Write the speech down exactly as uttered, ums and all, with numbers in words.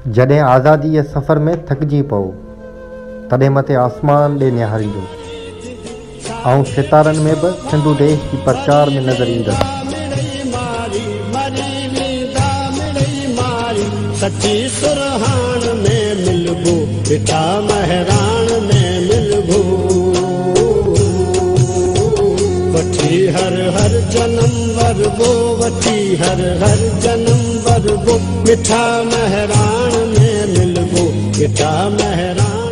जॾहिं आज़ादी सफ़र में थकिजी पओ तॾहिं मथे आसमान ॾे निहारींदो ऐं सितारनि में बि सिंधु देश जी प्रचार में नज़र ईंदसि। सची सुरहान में मिलबो पिता महरान में मिलबो वठी हर हर जन्म वरबो वठी हर हर जन्म वरबो मिठा महरान में मिलबो पिता महरान।